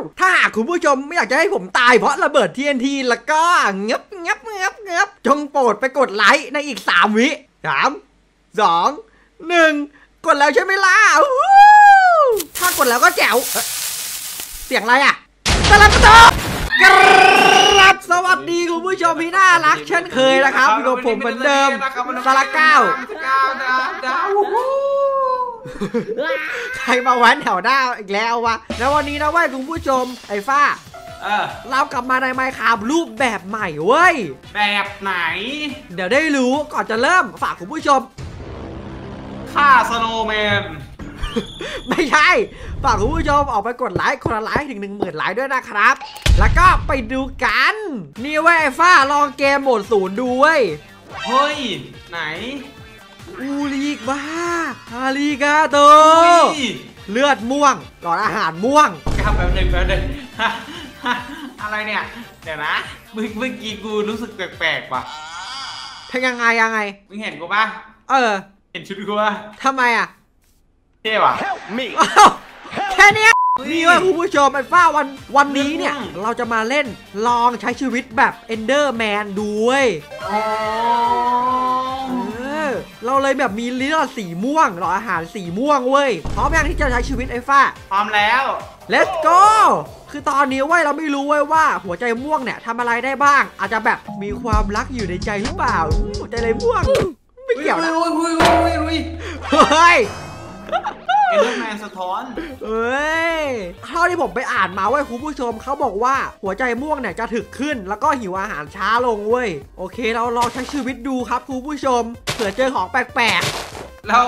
ถ้าหากคุณผู้ชมไม่อยากจะให้ผมตายเพราะระเบิด TNT แล้วก็เงียบจงโปรดไปกดไลค์ในอีก3 วิ3 2 1กดแล้วใช่ไหมล่ะถ้ากดแล้วก็แจ๋วเสียงอะไรอ่ะตะลับตะครับสวัสดีคุณผู้ชมที่น่ารักเช่นเคยนะครับอยู่กับผมเหมือนเดิมสาระเก้าใครมาแว้นแถวหน้าอีกแล้ววะแล้ววันนี้นะเว้ยคุณผู้ชมไอ้ฟ้าเรากลับมาใน Minecraft รูปแบบใหม่เว้ยแบบไหนเดี๋ยวได้รู้ก่อนจะเริ่มฝากคุณผู้ชมฆ่าสโนว์แมนไม่ใช่ฝากคุณผู้ชมออกไปกดไลค์คนละไลค์ถึง 10,000 ไลค์ด้วยนะครับแล้วก็ไปดูกันนี่เว้ยไอ้ฟ้าลองเกมโหมด0ดูเว้ยเฮ้ยไหนอูริกบ้าอาริกาโตเลือดม่วงหลอดอาหารม่วงแบบหนึ่งอะไรเนี่ยเดี๋ยวนะเมื่อกี้กูรู้สึกแปลกๆว่ะเป็นยังไงมึงเห็นกูปะเห็นชุดกูปะทำไมอ่ะเท่ว่ะแค่นี้นี่ว่าคุณผู้ชมไอ้ฟ้าวันนี้เนี่ยเราจะมาเล่นลองใช้ชีวิตแบบ Enderman ด้วยเราเลยแบบมีเลือดสีม่วงหลอดอาหารสีม่วงเว้ยพร้อมยังที่จะใช้ชีวิตไอ้ฟ้าพร้อมแล้ว Let's go คือตอนนี้เว้ยเราไม่รู้เว้ยว่าหัวใจม่วงเนี่ยทำอะไรได้บ้างอาจจะแบบมีความรักอยู่ในใจหรือเปล่าหัวใจอะไรม่วงไม่เกี่ยวนะเฮ้ยเอ็นเดอร์แมนสะท้อนเท่าที่ผมไปอ่านมาเว้ยคุณผู้ชมเขาบอกว่าหัวใจม่วงเนี่ยจะถึกขึ้นแล้วก็หิวอาหารช้าลงเว้ยโอเคเราลองใช้ชีวิตดูครับคุณผู้ชมเผื่อเจอของแปลกๆเรา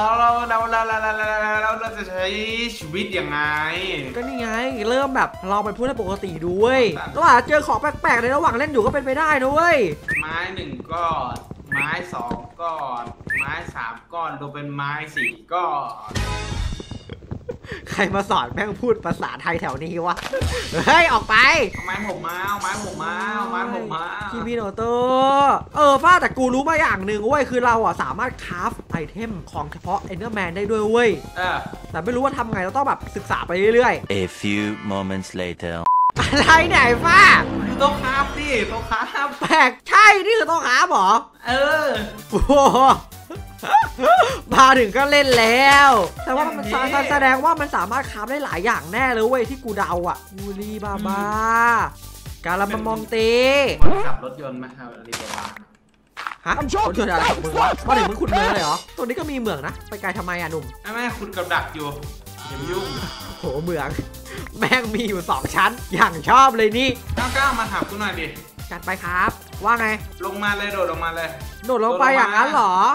จะใช้ชีวิตยังไงก็นี่ไงเริ่มแบบลองเป็นผู้เล่นปกติดูเว้ยก็อาจจะเจอของแปลกๆในระหว่างเล่นอยู่ก็เป็นไปได้นะเว้ยไม้1 ก้อนไม้2 ก้อนไม้3 ก้อนรวมเป็นไม้4 ก้อนใครมาสอนแม่งพูดภาษาไทยแถวนี้วะเฮ้ยออกไปไม้ผมมาคิมิโนโตฟ้าแต่กูรู้มาอย่างหนึ่งเว้ยคือเราสามารถคราฟไอเทมของเฉพาะ Enderman ได้ด้วยเว้ยแต่ไม่รู้ว่าทำไงเราต้องแบบศึกษาไปเรื่อยๆ A few moments later อะไรไหนฟ้าคือต้องคราฟดิต้องคราฟแปลกใช่นี่คือต้องคราฟหรอโอ้มาถึงก็เล่นแล้วแต่ว่ามันแสดงว่ามันสามารถคราฟได้หลายอย่างแน่เลยเว้ยที่กูเดาอูรีบาบาการามามองเตขับรถยนต์มาครับรีบาบาฮะรถยนต์อะไรของมึงวะมาถึงมึงขุดเมืองเลยเหรอตรงนี้ก็มีเมืองนะไปไกลทำไมหนุ่มไม่ขุดกับดักอยู่อย่ายุ่งโหเมืองแม่งมีอยู่2 ชั้นอย่างชอบเลยนี่ก้าวมาถามกูหน่อยดิจัดไปครับว่าไงลงมาเลยโดดลงมาเลยโดดลงไปอย่างนั้นเหรอ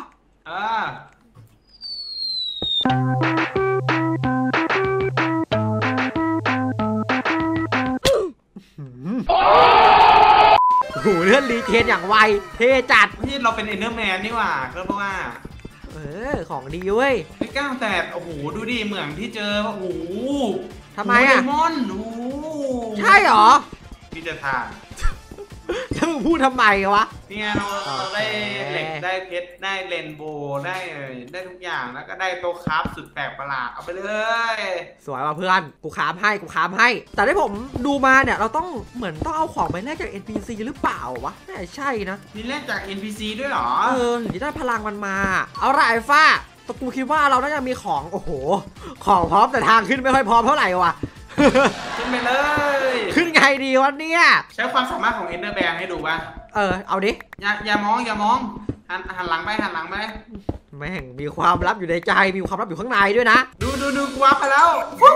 โหเลื่อนรีเทนอย่างไวเท่จัดที่เราเป็นเอ็นเดอร์แมนนี่หว่าก็เพราะว่าของดีเว้ยไม่กล้าแต่โอ้โหดูดิเหมืองที่เจอว่าโอ้โหทำไมไดมอนด์ใช่หรอพี่จะทานแล้วมึงพูดทำไมวะเนี่ยเราได้เหล็กได้เพชรได้เรนโบว์ได้ทุกอย่างแล้วก็ได้โต๊ะคราฟสุดแปลกประหลาดเอาไปเลยสวยว่ะเพื่อนกูคราฟให้แต่ที่ผมดูมาเนี่ยเราต้องเหมือนต้องเอาของไปแลกจาก NPC หรือเปล่าวะน่าใช่นะมีแลกจาก NPC ด้วยหรอถึงจะได้พลังมันมาเอาไรฟ้าแต่กูคิดว่าเราน่าจะมีของโอ้โหของพร้อมแต่ทางขึ้นไม่ค่อยพร้อมเท่าไหร่ว่ะขึ้นไปเลยขึ้นไงดีวะเนี่ยใช้ความสามารถของ Enderman ให้ดูป่ะเอาดิอย่ามองหันหลังไปแม่งมีความลับอยู่ในใจมีความลับอยู่ข้างในด้วยนะดูกูวับไปแล้ว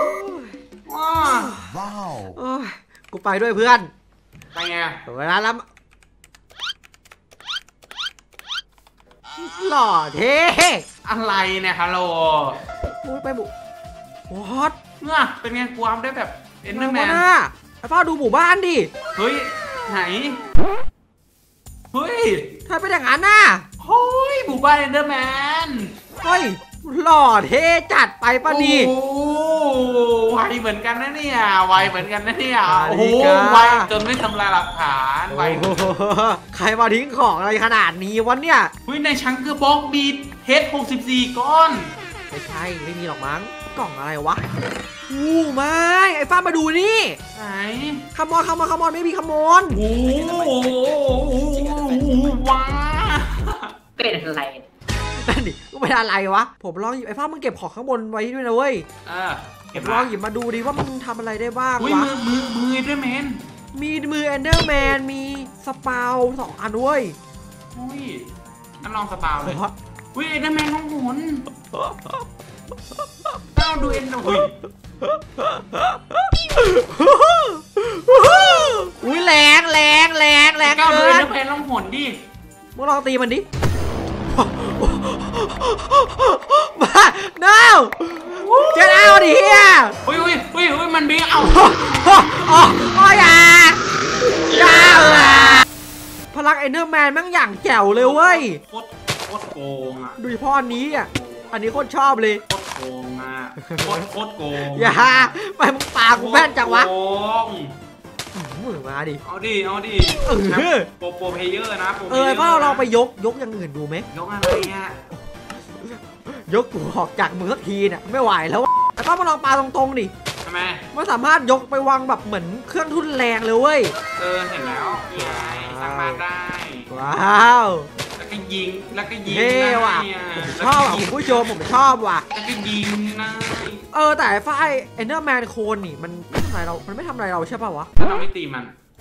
ว้าวกูไปด้วยเพื่อนไปไงเวลาแล้วหล่อเท่อะไรเนี่ยฮัลโหลไปบุวอตเป็นไงกูวับได้แบบเอ็นเดอร์แมนไอ้พ่อดูหมู่บ้านดิเฮ้ยไหนเฮ้ยถ้าเป็นอย่างนั้นน่ะเฮ้ยหมู่บ้านเอ็นเดอร์แมนเฮ้ยหล่อเท่จัดไปป่ะนี่โอ้ไวเหมือนกันนะเนี่ยโอ้โหไวจนไม่ทำลายหลักฐานไวใครมาทิ้งของอะไรขนาดนี้วะเนี่ยเฮ้ยในชังเกอร์บ็อกบีทเฮด64 ก้อนไม่ใช่ไม่มีหรอกมั้งกล่องอะไรวะอู้ไม่ไอ้ฟ้ามาดูนี่ไหนขมอนไม่มีขมอนโอ้โหว้าเป็นอะไรนั่นดิก็เป็นอะไรวะผมลองหยิบไอ้ฟ้ามึงเก็บของข้างบนไว้ด้วยนะเว้ยเก็บลองหยิบมาดูดิว่ามึงทำอะไรได้บ้างอุ้ยวะมือด้วยแมนมีมือเอนเดอร์แมนมีสปาว2 อันเว้ยอุ้ยงั้นลองสปาวเลยขออุ้ยเอ็นเดอร์แมนของหนเอาดูเอ็นอุ้ยอุ้ยแรงเก้าวดูกิเอ็นนเดอร์แมนของหนดิมึงลองตีมันดิมาเน่าเจ็ดเอาดิเฮียอุ้ยมันบีเอาโอ้ยอย่าพลังเอนเดอร์แมนแม่งอย่างแจ๋วเลยเว้ยโคตรโกงอ่ะดูเฉพาะอันนี้อันนี้โคตรชอบเลยโคตรโกงอ่ะโคตรโกงอย่าไปมึงปากูแม่นจังวะโกงมึงมาดิเอาดิ โปรเพเยอร์นะเพราะเราไปยกอย่างอื่นดูไหมยกอะไรอ่ะยกกูออกจากมือสักทีเนี่ยไม่ไหวแล้วแต่ก็มาลองปาตรงๆดิทำไมมันสามารถยกไปวางแบบเหมือนเครื่องทุ่นแรงเลยเว้ยเห็นแล้วยายสร้างบ้านได้ว้าวแล้วก็ยิงเท่ว่ะผมชอบคุณผู้ชมผมชอบว่ะแล้วก็ยิงนะแต่ไอ้ฝ้ายเอนเดอร์แมนโคนนี่มันไม่ทำอะไรเรา มันไม่ทำอะไรเราใช่ป่าวะถ้าเราไม่ตีมัน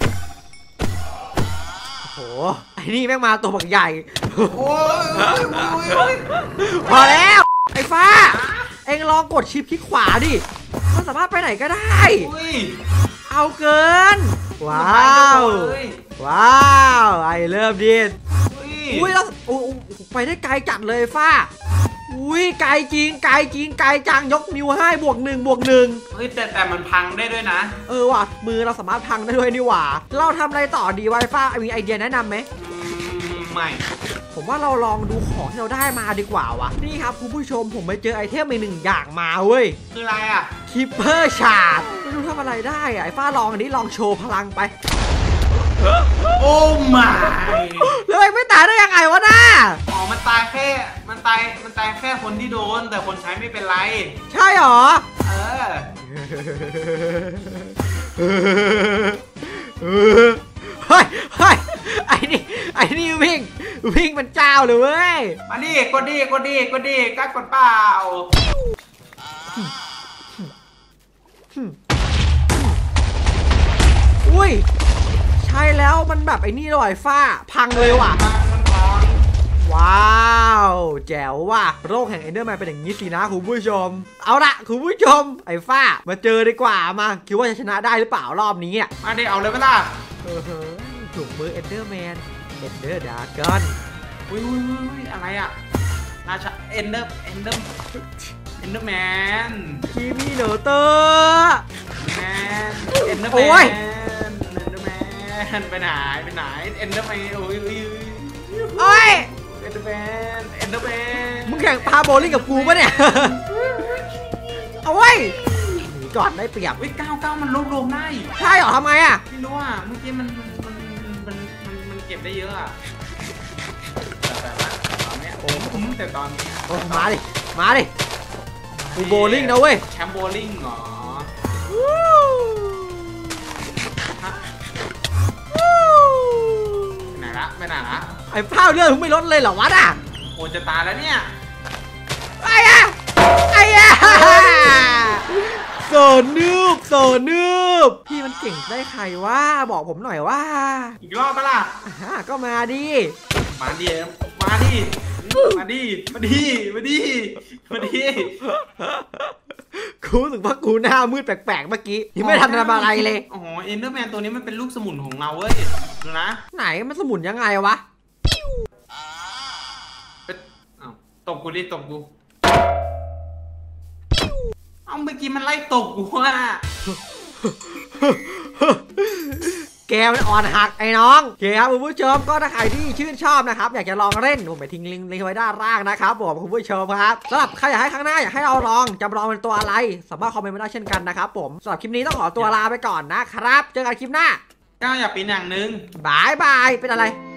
โอ้โห ไอ้นี่แม่งมาตัวบักใหญ่โอ้ยพอแล้ว ไอ้ฟ้า เอ็งลองกดชิปคลิกขวาดิ มันสามารถไปไหนก็ได้ เอาเกิน ว้าว ว้าวไอ้เริ่มดีอุ้ยแล้วไปได้ไกลจัดเลยฟ้า อุ้ยไกลจริงไกลจังยกนิ้วให้บวก1 เฮ้ยแต่มันพังได้ด้วยนะว่ะมือเราสามารถพังได้ด้วยนี่หว่าเราทำอะไรต่อดีไวฟ้ามีไอเดียแนะนำไหมไม่ผมว่าเราลองดูของที่เราได้มาดีกว่าวะนี่ครับคุณผู้ชมผมไปเจอไอเทมอีก1 อย่างมาเว้ยคืออะไรอ่ะคิปเปอร์ชาร์ดไม่รู้ทำอะไรได้ไอ้ฟ้าลองอันนี้ลองโชว์พลังไปโอ้ไม่แล้วไอ้ไม่ตายได้ยังไงวะน้าอ๋อมันตายแค่คนที่โดนแต่คนใช้ไม่เป็นไรใช่หรอ เฮ้ยไอ้นี่วิ่งเป็นเจ้าเลยเว้ยมาดิกดดิกล้ากดเปล่าอุ้ยใช่แล้วมันแบบไอ้นี่เลยฟ้าพังเลยว่ะว้าวแจ๋วว่ะโรคแห่งเอนเดอร์แมนเป็นอย่างนี้สินะคุณผู้ชมเอาละคุณผู้ชมไอ้ฟ้ามาเจอดีกว่ามาคิดว่าจะชนะได้หรือเปล่ารอบนี้อ่ะมาดิเอาเลยเปล่าถูกมือเอนเดอร์แมนเอนเดอร์ดากอนอุ้ยอะไรอ่ะราชาเอนเดอร์แมนคิมิโนเตอร์เอนเดอร์โอ้แมยนไปไหนเอนเดอร์แมนโอ้ยโอ้ยเอนเดอร์แมนมึงแข่งปาโบลิ่งกับกูปะเนี่ย เอาไว้หนีก่อนได้เปรียบวิ99มันรวมได้ใช่เหรอทำไงอ่ะไม่รู้อ่ะเมื่อกี้มันเก็บได้เยอะอ่ะแต่ว่าตอนเนี้ยแต่ตอนนี้โอ้มาดิกูโบลิ่งนะเว้ยแชมป์โบลิ่งเหรอไม่ไหนละไอ้เป้าเรื่องมึงไม่ลดเลยเหรอวะน่ะโอ้จะตายแล้วเนี่ยไอ้โซนูบพี่มันเก่งได้ใครวะบอกผมหน่อยว่าอีกรอบปะล่ะก็มาดิมาดิกูรู้สึกว่ากูหน้ามืดแปลกๆเมื่อกี้ยังไม่ทันทำอะไรเลยอ๋อเอนเดอร์แมนตัวนี้มันเป็นลูกสมุนของเราเว้ยดูนะไหนมันสมุนยังไงวะตบกูเอาเมื่อกี้มันไล่ตบกูอ่ะแกมันอ่อนหักไอ้น้องโอเคครับคุณผู้ชมก็ถ้าใครที่ชื่นชอบนะครับอยากจะลองเล่นผมไปทิ้งลิงก์ไว้ด้านล่างนะครับผมคุณผู้ชมครับสำหรับใครอยากให้ครั้งหน้าอยากให้เราลองจำลองเป็นตัวอะไรสามารถคอมเมนต์มาได้เช่นกันนะครับผมสำหรับคลิปนี้ต้องขอตัวลาไปก่อนนะครับเจอกันคลิปหน้าก้าวอยากเป็นอย่างหนึ่งบายเป็นอะไร